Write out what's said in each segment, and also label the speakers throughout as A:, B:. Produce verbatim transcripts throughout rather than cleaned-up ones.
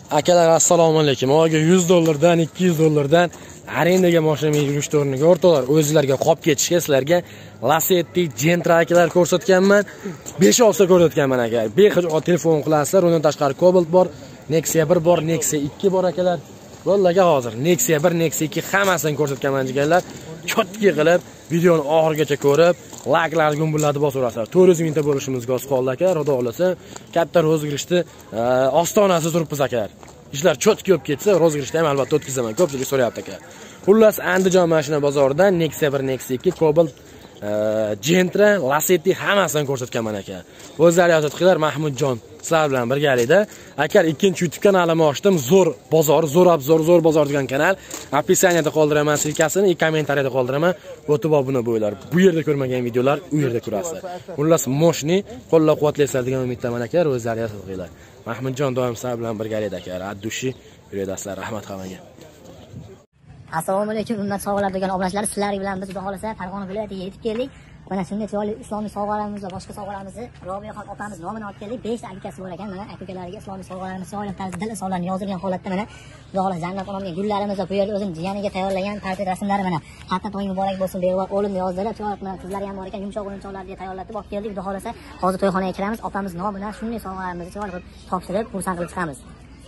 A: Akalar assalomu alaykum. Oga yuz dollardan ikki yuz dollardan arendaga mashina yurish o'rniga o'rtoqlar o'zlariga qolib ketishga sizlarga Lacetti Gentra akalar ko'rsatganman. besh olsa ko'rsatganman aka. Behisob telefon qilasizlar. Undan tashqari Cobalt bor, Nexia bir bor, Nexia ikki bor akalar. Vallaga hozir Nexia bir, Nexia ikki hammasini ko'rsatganman deganlar. Cho'tki qilib videoni oxirigacha ko'rib, like-lar gumbullatib bosaverasizlar. to'rt yuz mingta bo'lishimizga oz qoldi aka. Xudo xolasa, katta rozgrishni ostonasi turibmiz akalar. Ishlar cho'tki bo'lib ketsa, rozgrishni ham albatta o'tkazaman. Ko'pchilik so'rayapti aka. Xullas, Andijon mashina bozoridan Nexia bir, Nexia ikki, Cobalt, Gentra, Lacetti hammasini ko'rsatganman aka. O'zlari yozib qilar Mahmudjon sizlar bilan birgalikda. Akar ikkinchi YouTube kanalimni ochdim. Zo'r bozor, zo'r obzor, zo'r bozor degan kanal. Описаниеda qoldiraman silkasini, kommentariyada qoldiraman. O'tib obuna bo'linglar. Bu yerda ko'rmagan videolar u yerda ko'rasiz. Xullas, moshni qo'llab-quvvatlaysiz degan umiddaman aka. O'zlari yozib qilar. Mahmudjon doim sizlar bilan birgalikda aka. Addushi yurasizlar. Rahmat hammaga.
B: Assalomu alaykum, hurmatli sog'lar degan obunachilar, sizlar bilan biz xudo xolasa Farg'ona viloyatiga yetib keldik. Mana shunday chiroyli islomiy sovg'alarimiz va boshqa sovg'alarimizni Robiyaxon opamiz nomidan olib keldik. besh ta akasi bor ekan. Mana aka-ukalarga islomiy sovg'alarimiz chiroyli tarzda dil insonlarni yozilgan holatda mana xudo xolasa Jannat onamning gullarimiz va bu yerda o'zim jiyaniga tayyorlagan portret rasmlari mana. Xatda to'y muborak bo'lsin deb o'g'limni yozdilar. Chiroyli mana qizlari ham bor ekan. Yumshoq o'yinchoqlarga tayyorlatib olib keldik. Xudo xolasa hozir to'yxonaga kiramiz. Opamiz nomidan shunday sovg'alarimizni chiroyli qilib topshirib, xursand qilib chiqamiz.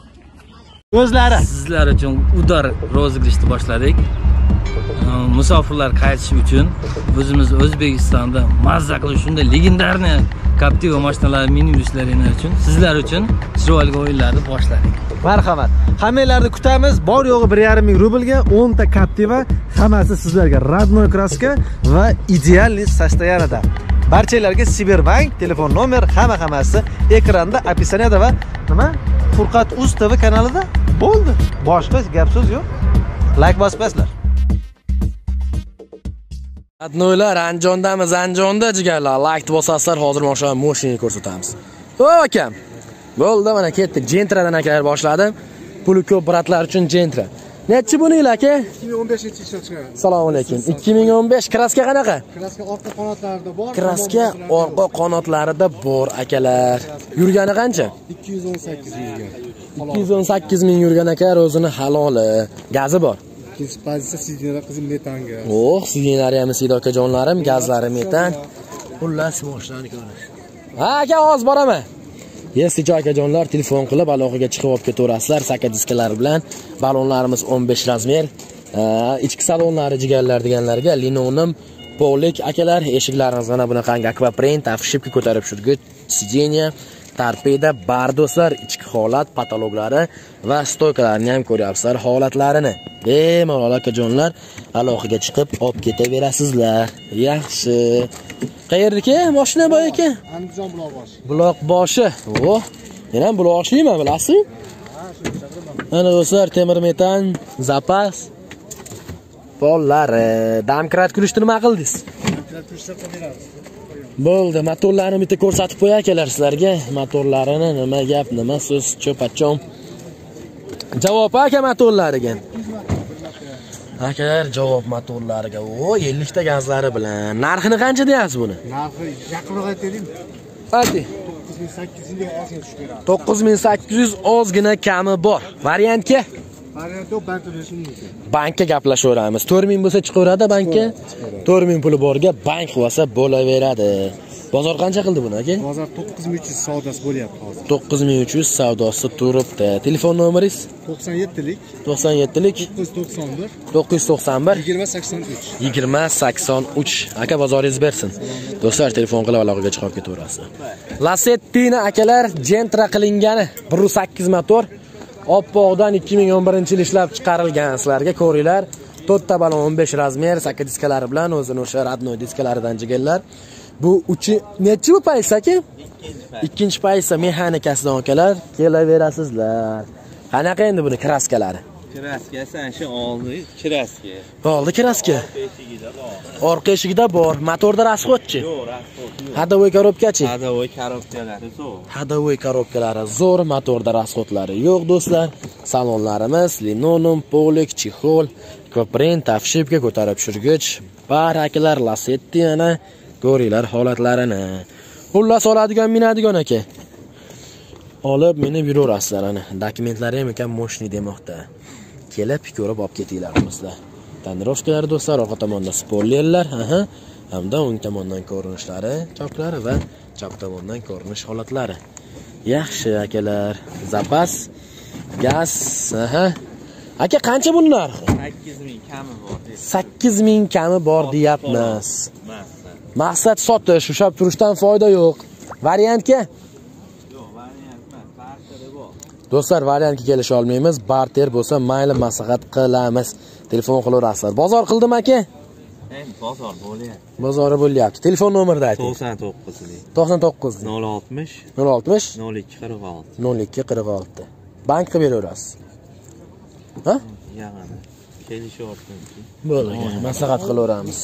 C: O'zlari sizlar uchun udar rozgrishni boshladik. Musofirlar qaytish uchun o'zimiz O'zbekistonda mazza qilish shunday legendarniy Captiva mashinalari minibuslarning uchun sizlar uchun chiroyli o'yinlarni boshladik.
D: Marhamat. Hammalarni kutamiz. Bor yo'g'i bir yarim ming rublga o'n ta Captiva, hammasi sizlarga родной kraska va idealniy состояниеda. Barchalarga Siberbank telefon nomer hamma hammasi ekranda, описаниеda va nima? Furqat Uz T V kanalida bo'ldi. Boshqa gap so'z yo'q. Like bosibsizlar.
A: Adnoylar Anjondamiz, Anjonda jigarlar. Like bosasizlar, hozir mashina moshinaga ko'rsatamiz. O akam. Bo'ldi, mana ketdik. Gentradan akalar boshladim. Puli ko'p bratlar uchun Gentra. Nechi buninglar aka?
E: ikki ming o'n beshinchi yil chiqqan.
A: Assalomu alaykum. ikki ming o'n besh kraska qanaqa?
E: Kraska orqa qanotlarida bor.
A: Kraska orqa qanotlarida bor akalar. Yurgani qancha?
E: ikki yuz o'n sakkiz yurgan.
A: ikki yuz o'n sakkiz ming yurgan aka, o'zini haloli. Gazi bor.
E: Ikkinchi pozitsiya sidinlar qizim metanga.
A: Oh, sidinlari ham Sido akajonlarim, gazlari metan. Xullas mashinani ko'rish. Ha aka, hozir boraman. Yes, Sido akajonlar telefon qilib aloqaga chiqib olib ketaverasizlar. Saka diskalar bilan balonlarimiz o'n besh razmer. Ichki salonlari jigarlar deganlarga linoleum polik akalar, eshiklarimiz mana bunaqangi akvaprint, afshipka ko'tarib shurgich, sideniya, torpeda, bardoslar, ichki holat, patologlari va stoykalarni ham ko'ryapsizlar holatlarini. Bemalol akajonlar aloqaga chiqib olib ketaverasizlar. Yaxshi. Qayerdaki mashina boy aka?
E: Andijon Buloqboshi.
A: Buloqboshi. Oh, men ham Buloqboshliman, bilasizmi? Ha, shuncha. Mana do'stlar, temir metan, zapas. Pollari, damkrat kulishni nima qildingiz?
E: Damkrat kulishni qilamiz.
A: Bo'ldi, motorlarni bitta ko'rsatib qo'y akalar sizlarga. Motorlarini nima gap, nima so'z, cho'pachon. Javob aka motorlariga. Akalar javob motorlariga. O, ellik ta gazlari bilan. Narxini qancha deyapsiz buni?
E: Narxi yaqinroq aytaylikmi?
A: Ayting.
E: to'qqiz ming sakkiz yuz ozgina tushib beradi.
A: to'qqiz ming sakkiz yuz ozgina kami bor. Variantga?
E: Variant yo'q, bank to'lashi mumkin.
A: Bankka gaplashaveramiz. to'rt ming bo'lsa chiqaveradi bankka. to'rt ming puli borga bank qilsa bo'laveradi. Bozor qancha qildi buni aka?
E: Bozor to'qqiz ming uch yuz savdosi bo'lyapti hozir.
A: to'qqiz ming uch yuz savdosi turibdi. Telefon nomeringiz?
E: to'qson yettilik
A: to'qson yettilik
E: to'qqiz yuz to'qson bir
A: to'qqiz yuz to'qson bir
E: yigirma sakson uch
A: yigirma sakson uch. Aka bozoringiz bersin. Do'stlar telefon qilib aloqaga chiqib ketaverasiz. Lacettini akalar Gentra qilingani bir yuz sakkiz motor. Oppoqdan ikki ming o'n birinchi yil ishlab chiqarilgan sizlarga ko'ringlar. to'rt ta balon o'n besh razmer, saka diskalari bilan o'zini o'sha родной diskalaridan jigarlar. Bu uchi nechi bu paysa aka? Ikkinchi paysa mexanikasidan akalar kelaverasizlar. Qanaqa endi buni kraskalari?
C: Kraska sanshi oldi, kraska.
A: Oldi kraska. Orqa eshigida bor. Motorda rasxodchi?
C: Yo'q, rasxod yo'q.
A: Hadovoy korobkachi?
C: Hadovoy korobkalari zo'r.
A: Hadovoy korobkalari zo'r, motorda rasxodlari yo'q do'stlar. Salonlarimiz linoleum, polik, chexol, ko'prin, tafshibga ko'tarib shurgich, barakilar Lacetti ana ko'ringlar holatlarini. Xullas oladigan minadigan aka. olib meni yuraverasizlar ana. Dokumentlari ham ekan moshni demoqda. Kelib ko'rib olib ketinglar bizda. Tonirovkalar do'stlar, orqa tomonda spoilerlar, aha, hamda o'ng tomondan ko'rinishlari, choklari va chap tomondan ko'rinish holatlari. Yaxshi akalar, zapas, gaz, aha. Aka qancha bunlar?
C: sakkiz ming kami bor.
A: sakkiz ming kami bor deyapmiz. Maqsad sotish, ushab turishdan foyda yo'q. Variantga?
C: Yo'q, variant emas, barteri bor.
A: Do'stlar, variantga kelisha olmaymiz. Barter bo'lsa, mayli maslahat qilamiz. Telefon qilaverasizlar. Bozor qildim aka?
C: Endi bozor bo'lyapti.
A: Bozori bo'lyapti. Telefon nomerni ayting.
C: to'qson to'qqiz
A: to'qson to'qqiz
C: nol oltmish
A: nol oltmish
C: nol ikki qirq olti.
A: nol ikki qirq olti. Bank qilib beraverasiz. Ha?
C: Yag'ani. Kelishyapti.
A: Bo'ldi, maslahat qilaveramiz.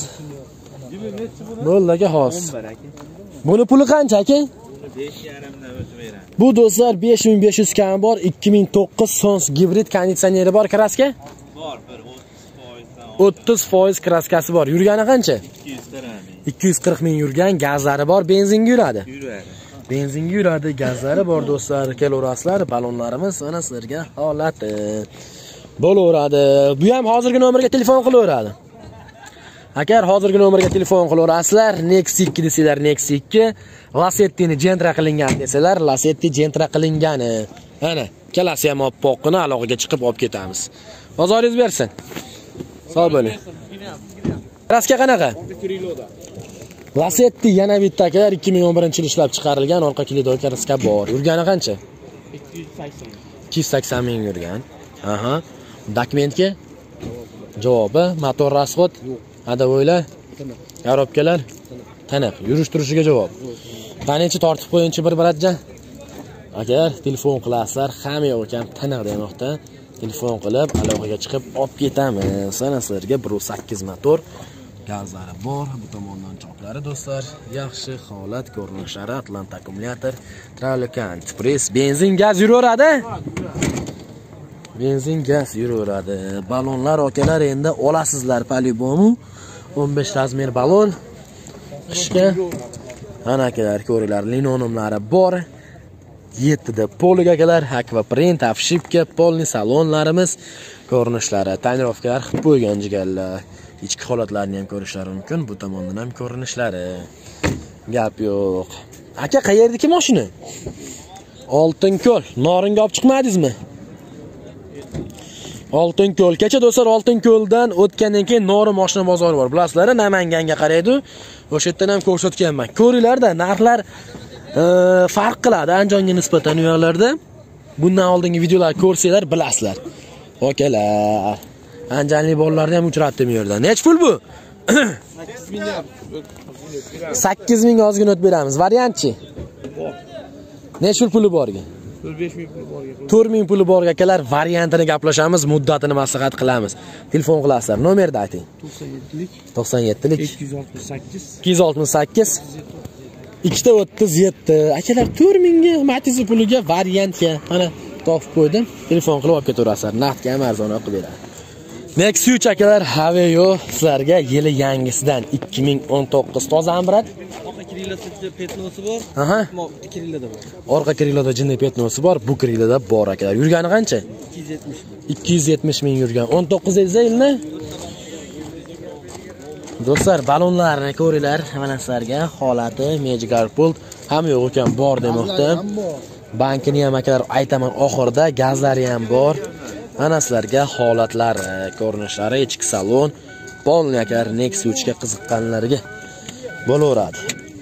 A: Bo'ldi aka, xos. Buni puli qancha aka?
C: besh yarim dan o'tib beradi.
A: Bu do'stlar besh ming besh yuz kami bor, ikki ming to'qqiz Sons gibrid konditsioneri bor, kraska?
C: Bor, bir o'ttiz foiz dan
A: o'ttiz foiz kraskasi bor. Yurgani qancha?
C: ikki yuz qirq ming.
A: ikki yuz qirq ming yurgan, gazlari bor, benzinga yuradi.
C: Yuradi.
A: Benzinga yuradi, gazlari bor do'stlar. Kelaverasizlar, balonlarimiz mana sizlarga holati bo'laveradi. Bu ham hozirgi nomerga telefon qilaveradi. Agar hozirgi nomerga telefon qilaverasizlar, Nexus ikki desanglar, Nexus ikki, Lasetti'ni Gentra qilingan desalar, Lasetti Gentra qilingani. Ana, kelasi ham olib poqqini aloqaga chiqib olib ketamiz. Bozoringiz bersin. Sog' bo'ling. Kraska qanaqa? Lasetti yana bitta akalar ikki ming o'n birinchi yil ishlab chiqarilgan orqa kilidagi kraska bor. Yurgani qancha? ikki yuz sakson. ikki yuz sakson ming yurgan. Aha. Dokumentga javobi, motor rasxod, adavoylar, yarobkalar, taniq, yurish turishiga javob. Qancha tortib qo'yinchi bir biratjan. Agar telefon qilasizlar, hamma yo'q ekan taniq demoqda. Telefon qilib aloqaga chiqib olib ketamiz. Sana sizlarga bir sakkiz motor, gazlari bor, bu tomondan choklari do'stlar, yaxshi holat, ko'rinishlari, Atlant akkumulyator, Tralocan, press, benzin, gaz yuraveradi. Benzin, gaz yuraveradi. Balonlar okalar endi olasizlar polibomu. o'n besh razmer balon. Qishga ana akalar ko'ringlar, linonomlari bor. yetti da polig akalar, akva print, afshipka, polni salonlarimiz, ko'rinishlari, tonirovkalar qilib qo'ygan jigarlar. Ichki holatlarini ham ko'rishlari mumkin. Bu tomondan ham ko'rinishlari. Gap yo'q. Aka, qayerdagi mashina? Oltinko'l. Noringa olib chiqmadingizmi? Oltinko'lgacha do'stlar, Oltinko'ldan o'tgandan keyin Norin mashina bozori bor. Bilasizlar, Namanganga qaraydi. O'sha yerdan ham ko'rsatganman. Ko'ringlar-da, narxlar farq qiladi Andijonga nisbatan u yerlarda. Bundan oldingi videolar ko'rsanglar bilasizlar. Okalar. Andijonlik bolalarni ham uchratdim bu yerda. Nech pul bu? sakkiz ming ozgina o'tib beramiz. Variantchi? Nech pul puli borga? to'rt ming puli borga akalar, variantini gaplashamiz, muddatini maslahat qilamiz. Telefon qilasizlar. Nomerni ayting. to'qson yettilik ikki yuz oltmish sakkiz ikkita o'ttiz yetti. Akalar to'rt mingga Matiz puliga variantga mana topib qo'ydim. Telefon qilib olib ketaverasizlar. Naqdga ham arzonroq qilib beradi. Nexus uch akalar, Haveo sizlarga yili yangisidan ikki ming o'n to'qqiz toza ambirat.
C: Orqa krilosi petnosi bor.
A: Aha.
C: Kriloda bor.
A: Orqa kriloda jinni petnosi bor, bu kriloda bor akalar. Yurgani qancha?
C: ikki yuz yetmish ming.
A: ikki yuz yetmish ming yurgan. o'n to'qqiz yilni. Do'stlar, balonlarni ko'ringlar, mana sizlarga holati Magic Pult ham yo'q ekan, bor demoqda. Bankini ham akalar aytaman oxirida, gazlari ham bor. Ana sizlarga holatlari, ko'rinishlari, ichki salon, polni akalar Nexus uch ga qiziqqanlarga bo'laveradi.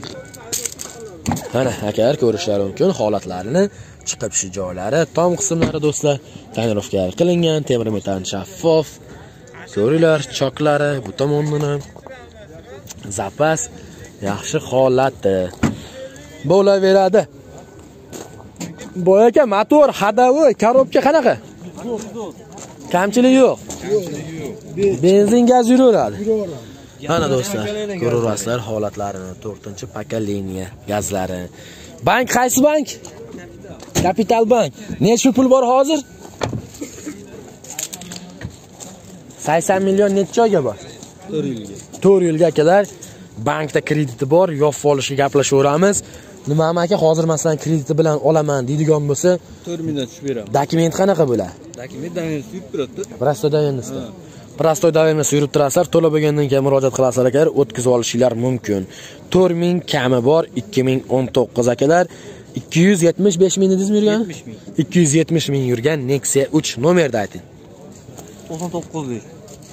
A: Mana akalar ko'rishlari mumkin holatlarini, chiqib shu joylari, tom qismlari do'stlar, tonirovka qilingan, temir metal shaffof. Ko'ringlar, choklari bu tomondan ham zapas yaxshi holatda bo'laveradi. Boyaka motor, hadavi, korobka qanaqa? Kamchilik yo'q. Benzin, gaz yuraveradi. Mana do'stlar, ko'rasizlar holatlarini, to'rtinchi pokoleniya gazlari. Bank qaysi bank? Kapital bank. Necha pul bor hozir? sakson million necha joyga bor?
C: to'rt yilga.
A: to'rt yilga akalar bankda krediti bor, yopib olishga gaplashaveramiz. Nima aka, hozir masalan krediti bilan olaman deydigan bo'lsa,
C: to'rt mingdan tushib beraman.
A: Dokument qanaqa bo'ladi?
C: Dokument davenisi yurib turadi.
A: Prostoy davenisi. Prostoy davenisi yurib turasizlar, to'lab bo'lgandan keyin murojaat qilasizlar akalar, o'tkazib olishinglar mumkin. to'rt ming kami bor, ikki ming o'n to'qqiz akalar. ikki yuz yetmish besh ming dedingizmi yurgan? ikki yuz yetmish ming yurgan Nexia uch nomerda ayting.
C: to'qson to'qqizlik.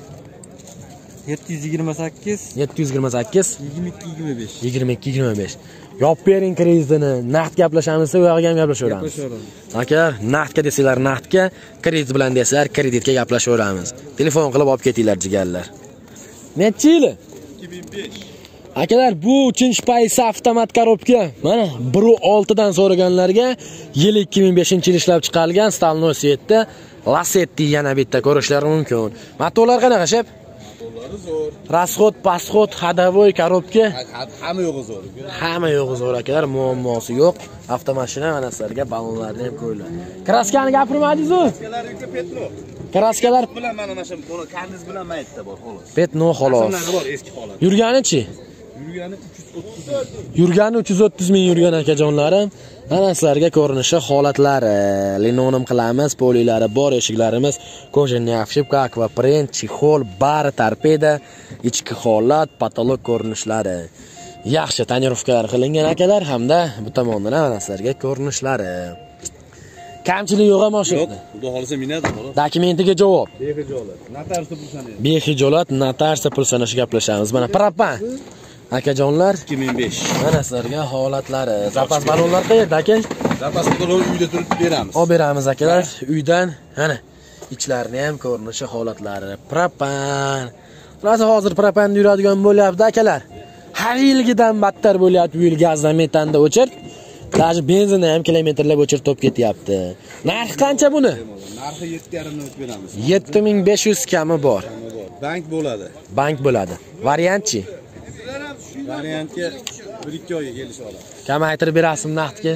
C: yetti yuz yigirma sakkiz
A: yetti yuz yigirma sakkiz
C: yigirma ikki yigirma besh.
A: yigirma ikki yigirma besh. Yopib bering kreditini, naqd gaplashamiz, u yoqqa ham gaplashaveramiz. Akalar, naqdga desanglar naqdga, kredit bilan desanglar kreditga gaplashaveramiz. Telefon qilib olib ketinglar jigarlar. Necha yil?
C: ikki ming besh.
A: Akalar, bu uchinchi paysa avtomat korobka. Mana bir olti dan so'raganlarga yil ikki ming beshinchi yil ishlab chiqarilgan Stalnoy Svetda Lasetti yana bitta ko'rishlari mumkin. Motorlar qanaqa shep?
C: Motorlari zo'r.
A: Расход, pasxod, hadavoy korobka.
C: Hamma yo'g'i zo'r.
A: Hamma yo'g'i zo'r akalar, muammosi yo'q. Avtomashina mana sizlarga balonlarni ham qo'yiladi. Kraskani gapirmadingiz-ku?
C: Kraskalar Petno.
A: Kraskalar
C: bilan mana mana shu kandiz bilan maytda bor, xolos.
A: Petno xolos.
C: Asllari bor eski holat.
A: Yurgani-chi?
C: Yurgani uch yuz o'ttiz ming.
A: Yurgani uch yuz o'ttiz ming yurgan akajonlarim. Mana sizlarga ko'rinishi, holatlari, linonim qilamiz, polilari bor, eshiklarimiz, kojinni afshipka, akvaprint, chexol, bar, torpeda, ichki holat, patolog ko'rinishlari. Yaxshi tonirovkalar qilingan akalar hamda bu tomondan mana sizlarga ko'rinishlari. Kamchilik yo'q mashina.
C: Yo'q, xudo xolisa minadi, xolos.
A: Dokumentiga javob.
C: Behijolat. Notariusda pul sanaydi.
A: Behijolat, notariusda pul sanashi gaplashamiz. Mana propan. Akajonlar
C: ikki ming besh.
A: mana sizlarga holatlari. Zapas balonlar qayerda aka?
C: Zapas balon uyda turib beramiz.
A: Olib beramiz akalar. Uydan mana ichlarini ham ko'rinishi, holatlari. Propan. Hozir hozir propan yuradigan bo'lyapti akalar. Har yilgidan battar bo'lyapti bu yil gazdan metanda o'chir. Даже benzinni ham kilometrlab o'chirib top ketyapti. Narxi qancha buni?
C: Narxi yetti yarim ming beramiz.
A: yetti ming besh yuz kami bor.
C: Bank bo'ladi.
A: Bank bo'ladi. Variantchi?
C: Variantga bir ikki oyga kelish oladi.
A: Kamaytirib berasizmi naqdga?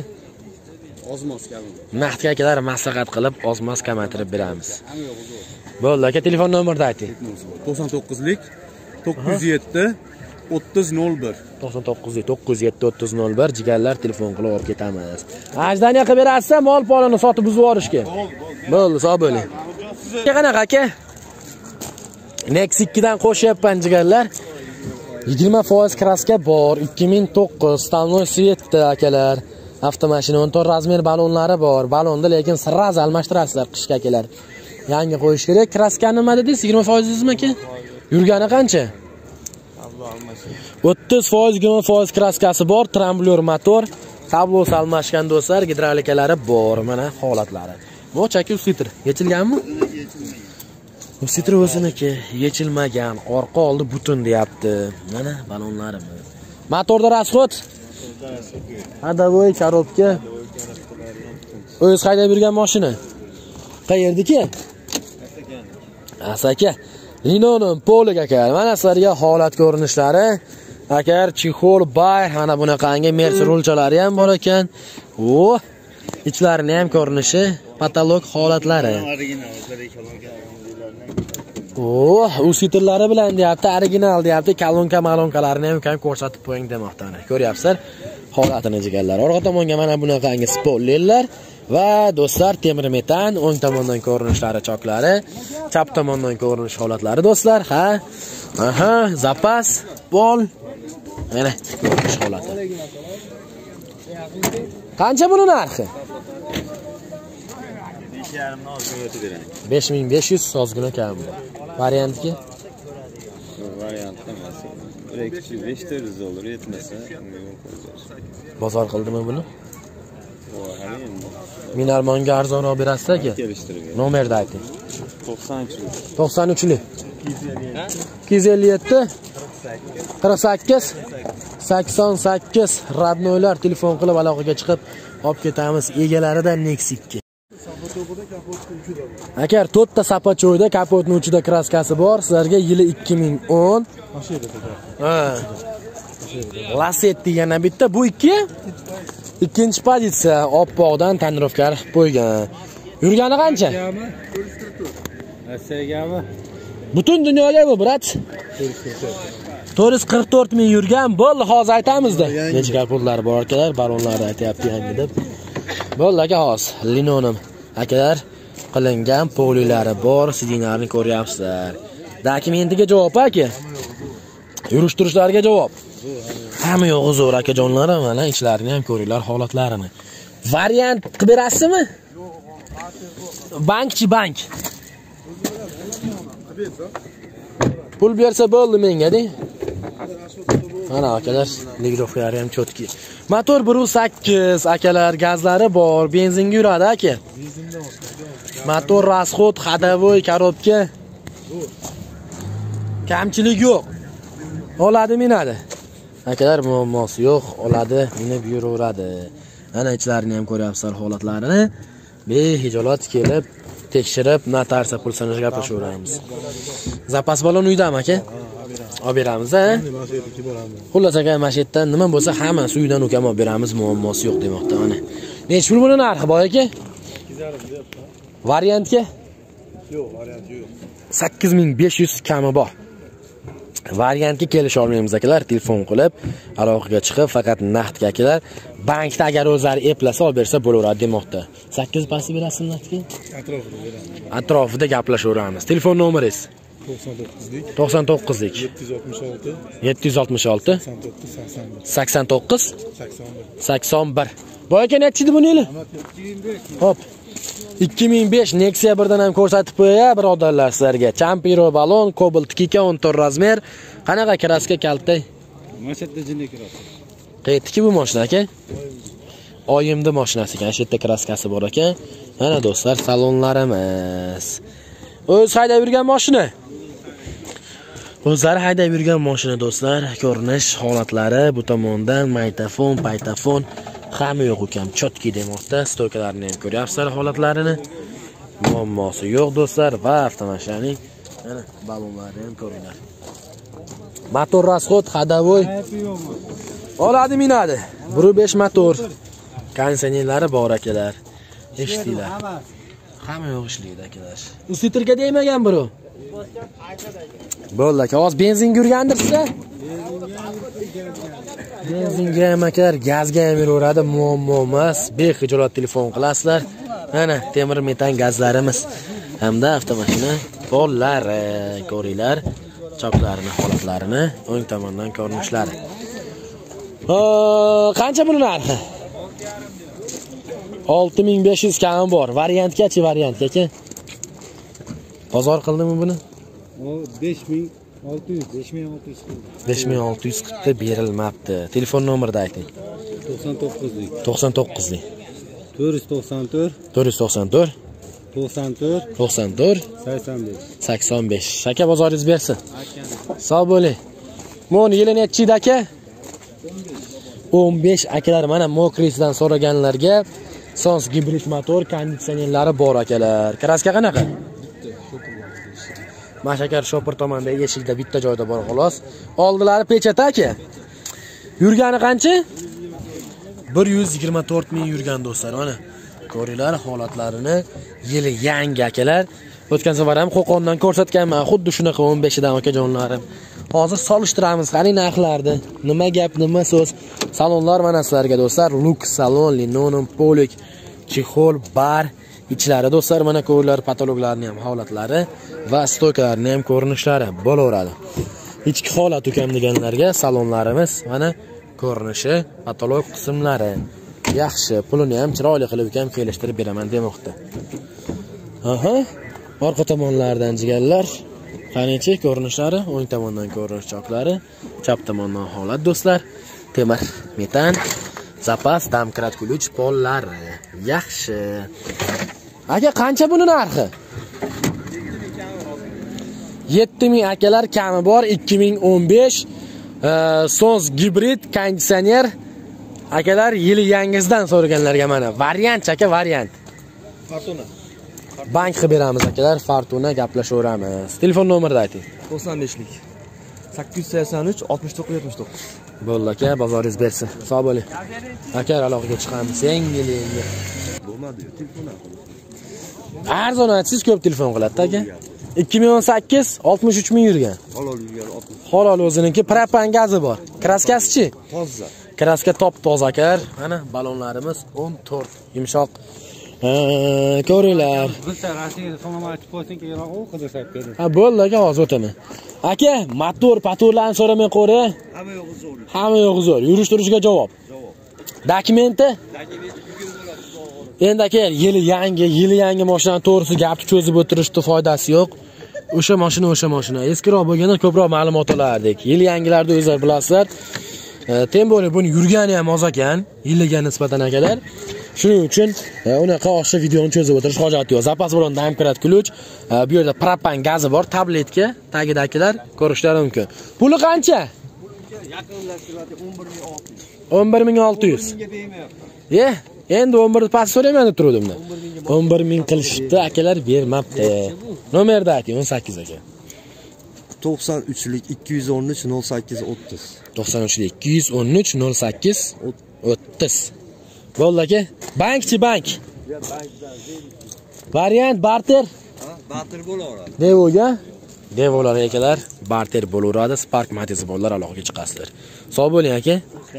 C: Ozmos kami.
A: Naqdga akalar maslahat qilib, ozmos kamaytirib beramiz. Bo'ldi aka, telefon nomerni ayting.
C: to'qson to'qqizlik to'qqiz yuz yetti o'ttiz nol bir.
A: to'qson to'qqiz to'qqiz yuz yetti o'ttiz nol bir jigarlar telefon qilib olib ketamiz. Ajdaniya qilib berasiz, mol polini sotib buzib yuborishga. Bo'ldi, sog' bo'ling. Qanaqa aka? Nexia ikki dan qo'shyapman jigarlar. yigirma foiz kraska bor, ikki ming to'qqiz Stalnoy Svetda akalar. Avtomashina o'n to'rt razmer balonlari bor. Balonni lekin sirraz almashtirasizlar qishga akalar. Yangi qo'yish kerak. Kraska nima dedingiz? yigirma foiz dedingizmi aka? Yurgani qancha? o'ttiz foiz yigirma foiz kraskasi bor, tramblyor motor, kablosi almashgan do'stlar, gidravlikalari bor, mana holatlari. Mo'chaki usitr, yechilganmi? Usitr o'ziniki yechilmagan, orqa oldi butun deyapti. Mana balonlarimiz. Motorda расход? Hadavoy, korobka. O'z haydab yurgan mashina. Qayerdiki? Asaka. Linonim polig aka. Mana sizlarga holat ko'rinishlari. Agar chexol bay, mana bunaqangi Mercedes rulchalari ham bor ekan. O, ichlarini ham ko'rinishi, patolog holatlari. O, usitrlari bilan deyapti, original deyapti, kolonka malonkalarni ham kam ko'rsatib qo'ying demoqda. Ko'ryapsizlar holatini jigarlar. Orqa tomonga mana bunaqangi spoilerlar va do'stlar temir metan, o'ng tomondan ko'rinishlari choklari, chap tomondan ko'rinish holatlari do'stlar, ha? Aha, zapas, bol. Mana ko'rinish holati. Qancha buni narxi? besh ming besh yuz ozgina kam. Variantga?
F: Variant emas. besh yuz dollar yetmasa,
A: bozor qildimi buni? Minarmonga arzonroq berasiz aka? Nomerni ayting. to'qson uchlik. ikki yuz ellik yetti qirq sakkiz sakson sakkiz radnoylar telefon qilib aloqaga chiqib olib ketamiz. Egalaridan Nexia ikki. Agar to'rtta sapachoyda kapotning uchida kraskasi bor, sizlarga yili ikki ming o'n. Ha. Lasetti yana bitta, bu ikki. Ikkinchi pozitsiya oppoqdan tonirovka qilib qo'ygan. Yurgani qancha?
F: Rossiyagami?
A: Butun dunyoga bu, brat. to'rt yuz qirq to'rt ming yurgan. Bo'ldi, hozir aytamizda. Necha pullari bor akalar, baronlarni aytayapti yangi deb. Bo'ldi aka, hozir linonim akalar qilingan polilari bor, sidinglarni ko'ryapsizlar. Dokumentiga javob aka. Yurishtirishlarga javob. Hamma yo'g'i zo'r akajonlarim, mana ichlarini ham ko'ringlar, holatlarini. Variant qilib berasizmi? Bankchi bank. Pul bersa bo'ldi menga-da. Mana akalar, ligrovkalari ham chotki. Motor bir yuz sakkiz akalar, gazlari bor, benzinga yuradi aka. Motor rasxod, xadavoy, korobka. Kamchilik yo'q. Oladi, minadi. Akalar muammosi yo'q, oladi, minib yuraveradi. Ana ichlarini ham ko'ryapsizlar, holatlarini. Behijolat kelib, tekshirib, notarsa pul sanash gaplashaveramiz. Zapas balon uydami aka? Olib beramiz, a? Xullas aka, mashetdan nima bo'lsa hammasi uydan ukam olib beramiz, muammosi yo'q demoqda. Mana. Necha pul buni narxi boy aka? Variantga? Yo'q, variant yo'q. sakkiz ming besh yuz kami bor. Variantga kelisha olmaymiz akalar, telefon qilib, aloqaga chiqib, faqat naqdga akalar, bankda agar o'zlari eplasa olib bersa bo'laveradi demoqda. sakkiz pasti berasizmi naqdga? Atrofida beramiz. Atrofida gaplashaveramiz. Telefon nomeringiz? to'qson to'qqizlik yetti yuz oltmish olti sakson to'qqiz sakson bir. Bu aka nechi edi buni yili? Hop. ikki ming besh Nexia birdan ham ko'rsatib qo'ya, birodarlar sizlarga. Champiro balon, Cobalt ikki o'n to'rt razmer. Qanaqa kraska kaltay?
E: Mashatda jinni kraska.
A: Qaytdiki bu mashina aka? Oyimda mashinasi ekan, shu yerda kraskasi bor ekan. Mana do'stlar, salonlarimiz. O'z haydab yurgan mashina. O'zlari haydab yurgan mashina do'stlar, ko'rinish holatlari bu tomondan maytafon, paytafon hamma yo'q ekan, chotki demoqda. Stokalarni ham ko'ryapsizlar holatlarini. Muammosi yo'q do'stlar va avtomashinaning mana balonlarini ham ko'ringlar. Motor rasxod, xadavoy. Oladi, minadi. bir besh motor. Konditsionerlari bor akalar. Eshitdinglar. Hamma yo'q ishlaydi akalar. Usitrga demagan biri. Bo'ldi aka, hozir benzin yurgandir sizda? Benzinga ham akalar, gazga ham yuraveradi, muammo emas. Behijolat telefon qilasizlar. Mana temir metan gazlarimiz hamda avtomashina pollari ko'ringlar, choklarini, holatlarini, o'ng tomondan ko'rinishlari. Qancha buni narxi? olti ming besh yuz kami bor. Variantgachi, variantga aka? Bozor qildimi buni?
E: besh ming olti yuz, besh ming olti yuz.
A: besh ming olti yuz qirq ta berilmabdi. Telefon nomerini ayting.
E: to'qson to'qqizlik
A: to'qson to'qqizlik
E: to'rt yuz to'qson to'rt
A: to'rt yuz to'qson to'rt
E: to'qson to'rt
A: to'qson to'rt
E: sakson besh
A: sakson besh. Aka bozoringiz bersin. Sog' bo'ling. Mon yili nechi edi aka? o'n besh akalar, mana Mokrisidan so'raganlarga Sons gibrid motor, konditsionerlari bor akalar. Kraska qanaqa? Mashakar shopir tomonda eshikda bitta joyda bor xolos. Oldilari pechat aka. Yurgani qancha? bir yuz yigirma to'rt ming yurgan do'stlar. Mana ko'ringlar holatlarini, yili yangi akalar. O'tgan safar ham Qo'qondan ko'rsatganman, xuddi shunaqa o'n beshidan akajonlarim. Hozir solishtiramiz qani narxlarni. Nima gap, nima so'z. Salonlar mana sizlarga do'stlar, Lux salon, linoleum, polik, chexol, bar, ichlari do'stlar, mana ko'ringlar, patologlarning ham holatlari va stokalarning ham ko'rinishlari bo'laveradi. Ichki holat ukam deganlarga salonlarimiz mana ko'rinishi, patolog qismlari yaxshi, pulini ham chiroyli qilib ukam kelishtirib beraman demoqda. Aha, orqa tomonlardan jigarlar, qanichi ko'rinishlari, o'ng tomondan ko'rinish choklari, chap tomondan holat do'stlar, temir, metan, zapas, damkrat ключ pollari yaxshi. Aka, qancha buni narxi? yetti ming akalar, kami bor, ikki ming o'n besh Sons gibrid konditsioner akalar, yili yangisidan so'raganlarga mana variant aka, variant.
D: Fortuna.
A: Bank qilib beramiz akalar, Fortuna gaplashaveramiz. Telefon nomerini ayting.
D: to'qson beshlik sakkiz yuz sakson uch oltmish to'qqiz yetmish to'qqiz.
A: Bo'ldi aka, bozoringiz bersin. Sog' bo'ling. Aka, aloqaga chiqamiz. Yangi-yangi.
E: Bo'lmadi, telefon aql.
A: Arzon aytsangiz ko'p telefon qiladi aka. ikki ming o'n sakkiz oltmish uch ming yurgan.
E: Halol yurgan oltmish.
A: Halol o'ziniki, propan gazi bor. Kraskasi-chi?
E: Toza.
A: Kraska top toza akar. Mana balonlarimiz o'n to'rt yumshoq. Ko'ringlar.
E: Bilsa Rossiyada so'nama aytib qo'ysang keyinroq u qidirsab beradi.
A: Ha, bo'ldi aka, hozir o'taman. Aka, motor, patorlarni so'ramay qo'yre.
E: Hamma yo'g'i zo'r.
A: Hamma yo'g'i zo'r. Yurish turishga javob.
E: Javob.
A: Dokumenti?
E: Dokumenti bugun bo'ladi.
A: Endi aka, yili yangi, yili yangi mashina to'g'risi gapni cho'zib o'tirishda foydasi yo'q. O'sha mashina o'sha mashina. Eskiroq bo'lganda ko'proq ma'lumot olardik. Yili yangilarda o'zingizlar bilasizlar. Tem bo'lib buni yurgani ham oz ekan, yiliga nisbatan akalar. Shuning uchun unaqa oshcha videoni cho'zib o'tirish hojati yo'q. Zapas bilan damkrat ключ, bu yerda propan gazi bor, tabletka, tagidagilar ko'rishlari mumkin. Puli qancha?
E: Yaqinlashtiradi o'n bir ming olti yuz.
A: o'n bir ming olti yuz.
E: Menga bermayapti.
A: Ye, endi o'n bir past so'rayman deb turuvdim-da. o'n bir ming qilishibdi, akalar bermabdi. Nomerda ayting, o'n sakkiz aka.
G: to'qson uchlik ikki yuz o'n uch nol sakkiz o'ttiz.
A: to'qson uchlik ikki yuz o'n uch nol sakkiz o'ttiz. Bo'ldi aka. Bankchi bank. Variant barter.
G: Ha, barter bo'laveradi.
A: Devoga. Devolar akalar, barter bo'laveradi. Spark Matiz bolalar aloqaga chiqasizlar. Sog' bo'ling aka.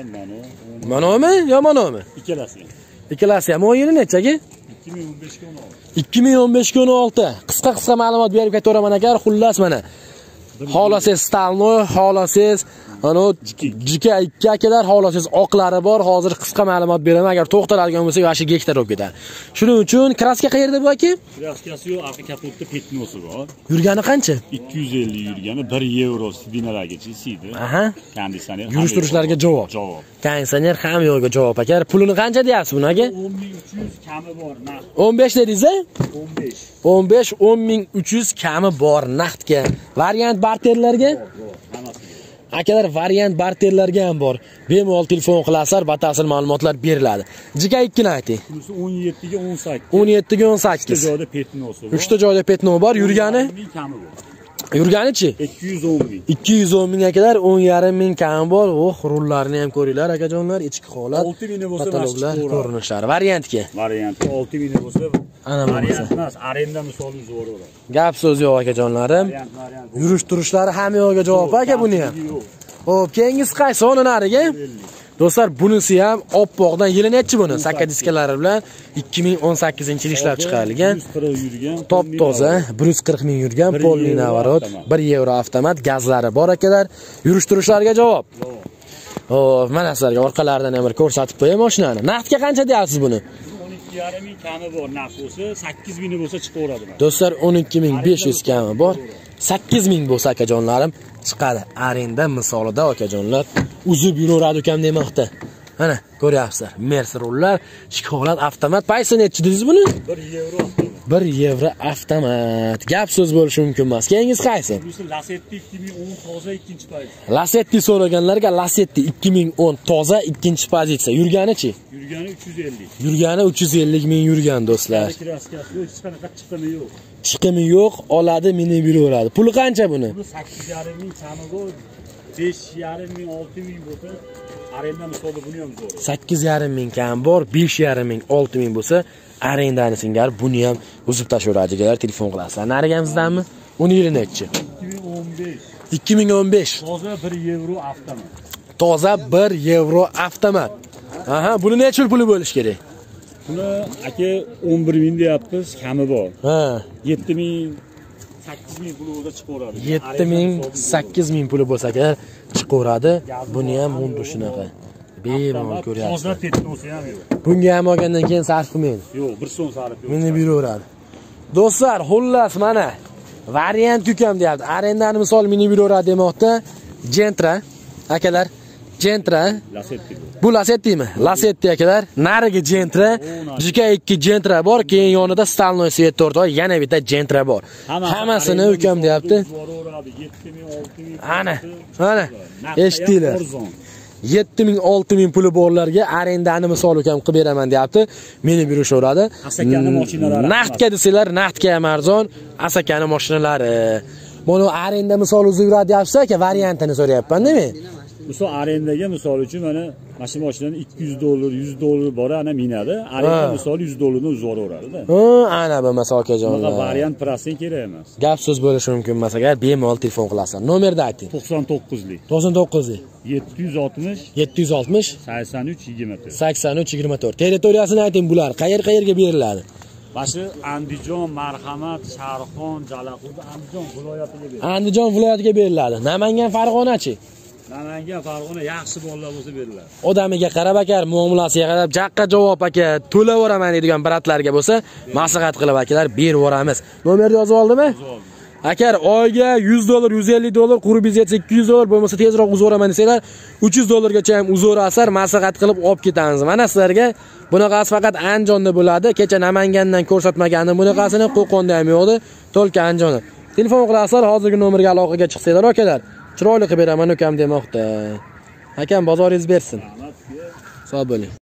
A: Manami yo manami?
E: Ikkalasi.
A: Ikkalasi ham o'yini necha aka?
E: ikki ming o'n besh ga o'n olti.
A: ikki ming o'n besh ga o'n olti. Qisqa-qisqa ma'lumot berib ketaveraman aka. Xullas mana. Xolasiz stalno, xolasiz ana jika ikki akalar, xolasiz oqlari bor. Hozir qisqa ma'lumot beraman. Agar to'xtaladigan bo'lsa, yoshi gektar bo'lib ketadi. Shuning uchun kraska qayerda bu aka?
E: Kraskasi yo'q, arqa kapotda petnosi bor.
A: Yurgani qancha?
E: ikki yuz ellik yurgani, bir yevro sidinalargacha isiydi.
A: Aha.
E: Kondisioner.
A: Yurish turishlarga javob.
E: Javob.
A: Kondisioner ham yo'qga javob aka. Pulini qancha deyapsiz buni aka?
E: o'n ming uch yuz kami bor, naqd.
A: o'n besh dedingiz-a?
E: o'n besh.
A: o'n besh o'n ming uch yuz kami bor naqdga. Variant barterlarga?
E: Hammasiga.
A: Akalar, variant barterlarga ham bor. Bemalol telefon qilasizlar, batafsil ma'lumotlar beriladi. Jika ikki ni ayting.
E: Bunisi o'n yetti ga o'n sakkiz.
A: o'n yetti ga o'n sakkiz.
E: uchta joyda petnosi bor.
A: uchta joyda petno bor. Yurgani?
E: Kami bor.
A: Yurganichi?
E: ikki yuz o'n ming.
A: ikki yuz o'n ming akalar, o'n yarim ming kami bor. Oh, rullarni ham ko'ringlar akajonlar, ichki holat.
E: olti ming bo'lsa
A: kataloglar, ko'rinishlari. Variantga.
E: Varianti olti ming bo'lsa,
A: ana bo'lsa.
E: variant emas, arenda misoli zo'r bo'ladi.
A: Gap so'z yo'q akajonlarim.
E: Variant, variant.
A: Yurish turishlari ham yo'qga javob aka buni ham. Xo'p, keyingisi qaysi? O'ni nariga? Do'stlar, bunisi ham oppoqdan yili nechi buni? Sakka diskalari bilan ikki ming o'n sakkizinchi yil ishlab chiqarilgan.
E: bir yuz qirq yurgan.
A: Top toza, bir yuz qirq ming yurgan, polni navarot, bir yevro avtomat, gazlari bor akalar. Yurish turishlariga javob. Xo'p, mana sizlarga orqalaridan ham bir ko'rsatib qo'yay mashinani. Naqdga qancha deyapsiz buni?
E: o'n ikki yarim ming kami bor, naqd bo'lsa sakkiz ming bo'lsa chiqaveradi.
A: Do'stlar, o'n ikki ming besh yuz kami bor. sakkiz ming bo'lsa akajonlarim chiqadi. Arenda misolida akajonlar uzib yuraveradi ukam demoqda. Mana ko'ryapsizlar. Mercedes rullar, shikolat avtomat. Qaysi nechi dedingiz buni?
E: bir yevro avtomat.
A: bir yevro avtomat. Gap so'z bo'lishi mumkin emas. Keyingisi qaysi?
E: Bunisi Lacetti ikki ming o'n toza ikkinchi pozitsiya.
A: Lacetti so'raganlarga Lacetti ikki ming o'n toza ikkinchi pozitsiya. Yurganichi?
E: Yurgani uch yuz ellik.
A: Yurgani uch yuz ellik ming yurgan do'stlar.
E: Kraskasi yo'q, hech qanaqa chiqimi yo'q.
A: Chiqimi yo'q, oladi, minib yuraveradi. Puli qancha buni?
E: Bu sakkiz yarim ming kami bor. besh yarim ming olti ming bo'lsa, arenda misoli buni ham zo'r.
A: sakkiz yarim ming kam bor, besh yarim ming olti ming bo'lsa, arendani singari buni ham uzib tashaveradiganlar telefon qilasizlar. Narigamizdanmi? o'n yili nechi?
E: ikki ming o'n besh.
A: ikki ming o'n besh.
E: Toza bir yevro avtomat.
A: Toza bir yevro avtomat. Aha, buni necha puli bo'lish kerak?
E: Buni aka o'n bir ming deyapmiz, kami bor.
A: Ha,
E: yetti ming sakkiz ming puli o'za chiqaveradi.
A: yetti ming sakkiz ming puli bo'lsa kerak chiqaveradi. Buni ham xuddi shunaqa. Bemalol ko'ryapsiz.
E: Toza petnosi ham yo'q.
A: Bunga ham olgandan keyin sarf qilmaydi.
E: Yo'q, bir so'm sarf yo'q.
A: Meni beraveradi. Do'stlar, xullas mana variant ukam deyapti. Arendani misol meni beraveradi demoqda. Gentra akalar, Gentra.
E: Lacetti.
A: Bu Lacettimi? Lacetti akalar. Nariga Gentra, jika ikki Gentra bor, keyin yonida Stalnoy svet to'rt oy, yana bitta Gentra bor. Hammasini ukam deyapti.
E: yetti ming olti ming.
A: Ana, ana. Eshitdinglar. yetti ming olti ming puli borlarga arendani misol ukam qilib beraman deyapti. Meni berishaveradi.
E: Asakani mashinalari.
A: Naqdga desanglar, naqdga ham arzon. Asakani mashinalari. Buni arenda misol uzib yuradi deyapsiz aka, variantini so'rayapman, nima?
E: Misol arendaga misol uchun mana mashina mashinani ikki yuz dollar, yuz dollar bor, ana minadi. Arenda misol yuz dollardan uzoraveradi-da.
A: Ha, ana bo'lmasa akajonlar.
E: Bunaqa variant prosen kerak emas.
A: Gap so'z bo'lishi mumkin emas, agar bemalol telefon qilasizlar. Nomerni ayting.
E: to'qson to'qqizlik
A: to'qson to'qqizlik
E: yetti yuz oltmish
A: yetti yuz oltmish
E: sakson uch yigirma to'rt.
A: sakson uch yigirma to'rt. Territoriyasini ayting bular. Qayer-qayerga beriladi?
E: Bashi Andijon, Marhamat, Sharxon, Jalaqo'rg'on, Andijon viloyatiga beriladi.
A: Andijon viloyatiga beriladi. Namangan, Farg'onachi?
E: Namangan, Farg'ona yaxshi bolalar bo'lsa beriladi.
A: Odamiga qarab aka, muomalasiga qarab, jaqqa javob aka, to'laveraman deydigan bratlarga bo'lsa, maslahat qilib akalar berib yuboramiz. Nomerni yozib oldimi? Agar oyga yuz dollar, yuz ellik dollar, qurbingiz yetsa ikki yuz dollar bo'lmasa tezroq uzaveraman desanglar, uch yuz dollargacha ham uzaverasizlar, maslahat qilib olib ketamiz. Mana sizlarga bunaqasi faqat Andijonda bo'ladi. Kecha Namangandan ko'rsatmagandim bunaqasini, Qo'qonda ham yo'qdi, to'lka Andijonda. Telefon qilasizlar, hozirgi nomerga aloqaga chiqsanglar akalar. Chiroyli qilib beraman ukam demoqda. Akam bozoringiz bersin. Sog' bo'ling.